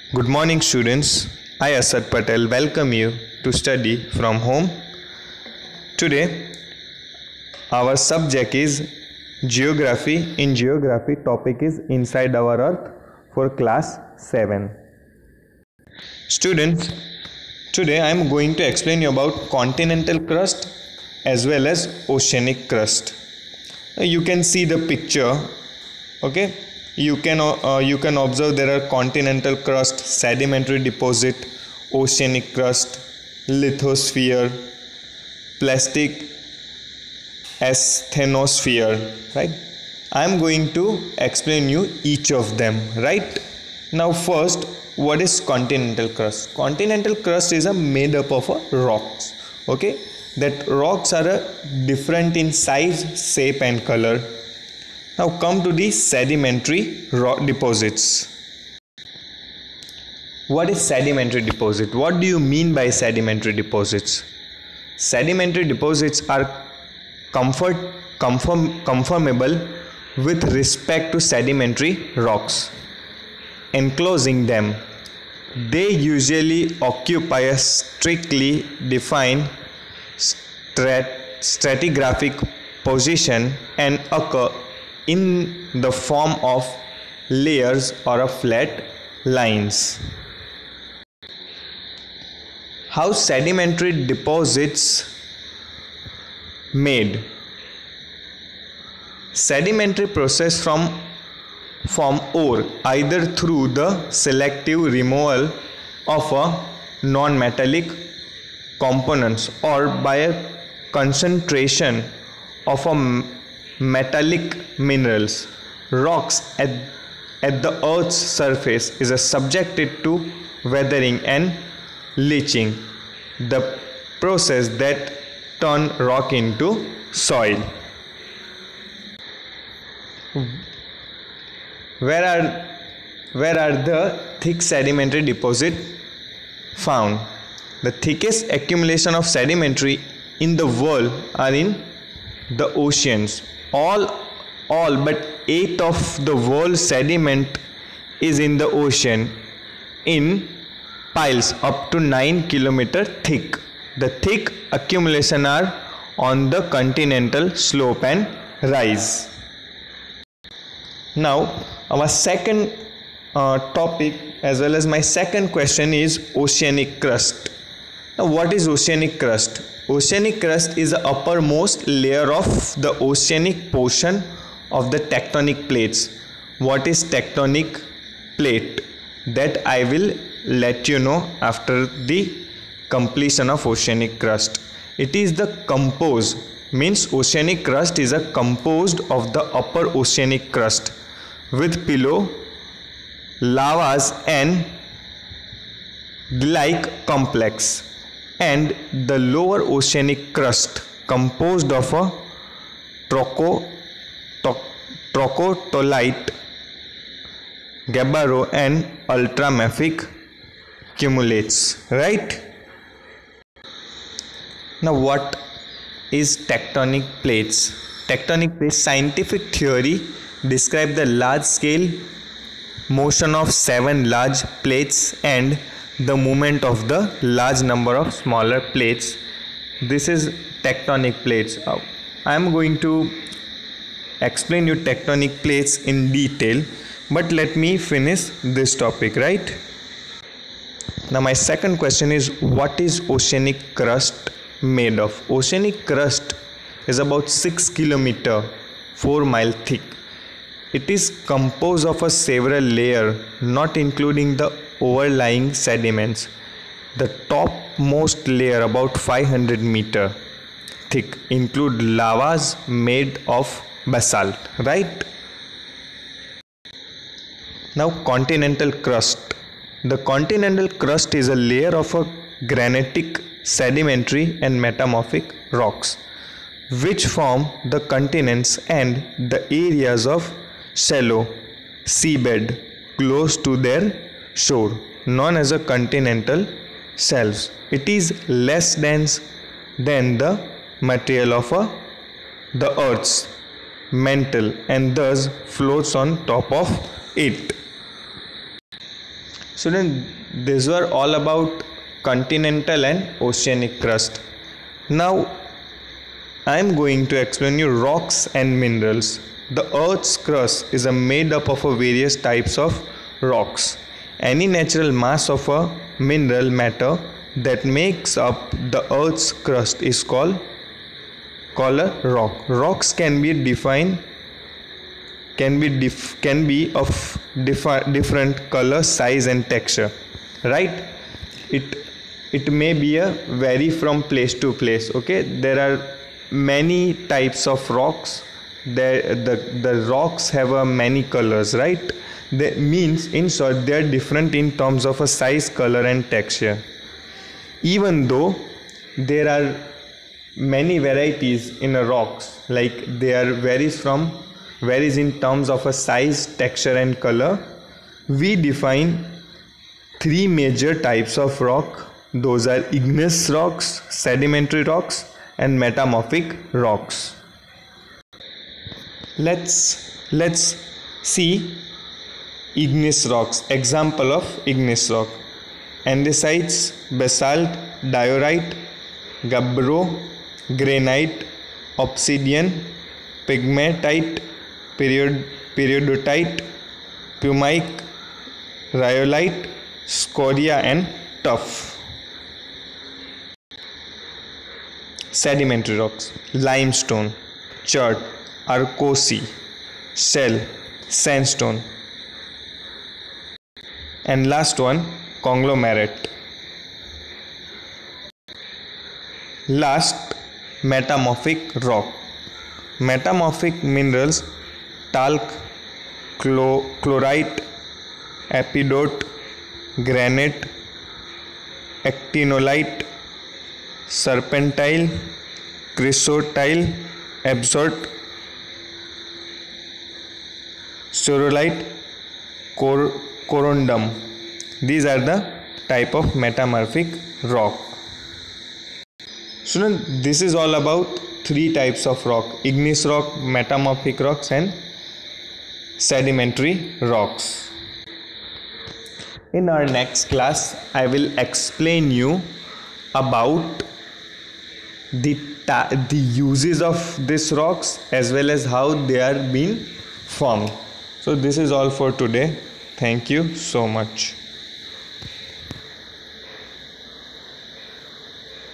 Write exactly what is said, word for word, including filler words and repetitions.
Good morning, students. I, Asad Patel, welcome you to study from home. Today, our subject is Geography. In Geography, topic is Inside Our Earth for class seven. Students, today I am going to explain you about continental crust as well as oceanic crust. You can see the picture, okay? You can uh, you can observe there are continental crust, sedimentary deposit, oceanic crust, lithosphere, plastic asthenosphere, right? I am going to explain you each of them, right? Now first, what is continental crust? Continental crust is a made up of a rocks, okay? That rocks are a different in size, shape and color. Now come to the sedimentary rock deposits. What is sedimentary deposit? What do you mean by sedimentary deposits? Sedimentary deposits are comfort, conform, conformable with respect to sedimentary rocks, enclosing them. They usually occupy a strictly defined strat stratigraphic position and occur in the form of layers or a flat lines. How sedimentary deposits made? Sedimentary process from form ore either through the selective removal of a non-metallic components or by a concentration of a metallic minerals. Rocks at, at the earth's surface is subjected to weathering and leaching, the process that turn rock into soil. Where are where are the thick sedimentary deposit found? The thickest accumulation of sedimentary in the world are in the oceans. All, all but eight of the world's sediment is in the ocean in piles up to nine kilometer thick. The thick accumulation are on the continental slope and rise. Now, our second uh, topic as well as my second question is oceanic crust. Now, what is oceanic crust? Oceanic crust is the uppermost layer of the oceanic portion of the tectonic plates. What is tectonic plate? That I will let you know after the completion of oceanic crust. It is the composed, means oceanic crust is a composed of the upper oceanic crust with below lavas and like complex, and the lower oceanic crust composed of a troco, to, trocotolite, gabbro and ultramafic cumulates, right? Now what is tectonic plates? Tectonic plates scientific theory describe the large scale motion of seven large plates and the movement of the large number of smaller plates. This is tectonic plates. I am going to explain you tectonic plates in detail, but let me finish this topic, right? Now my second question is, what is oceanic crust made of? Oceanic crust is about six kilometer, four mile thick. It is composed of a several layer, not including the overlying sediments. The topmost layer, about five hundred meter thick, include lavas made of basalt, right? Now continental crust. The continental crust is a layer of a granitic, sedimentary and metamorphic rocks which form the continents and the areas of shallow seabed close to their shore, known as a continental shelves. It is less dense than the material of a, the earth's mantle and thus floats on top of it. Students, these were all about continental and oceanic crust. Now I am going to explain you rocks and minerals. The Earth's crust is a made up of a various types of rocks. Any natural mass of a mineral matter that makes up the Earth's crust is called called a rock. Rocks can be defined can be dif- can be of differ- different color, size and texture, right? It it may be a vary from place to place. Okay, there are many types of rocks. There the the rocks have a many colors, right? That means in short they are different in terms of a size, color and texture. Even though there are many varieties in a rocks, like they are varies from varies in terms of a size, texture and color, we define three major types of rock. Those are igneous rocks, sedimentary rocks and metamorphic rocks. Let's let's see igneous rocks. Example of igneous rock: andesites, basalt, diorite, gabbro, granite, obsidian, pegmatite, period, periodotite, pumice, rhyolite, scoria and tuff. Sedimentary rocks: limestone, chert, arkosy, shell, sandstone. And last one, conglomerate. Last, metamorphic rock. Metamorphic minerals: talc, chlor- chlorite, epidote, granite, actinolite, serpentine, chrysotile, absorte, cerulite, cor- corundum. These are the type of metamorphic rock. So this is all about three types of rock: igneous rock, metamorphic rocks and sedimentary rocks. In our next class, I will explain you about the ta- the uses of these rocks as well as how they are being formed. So this is all for today. Thank you so much.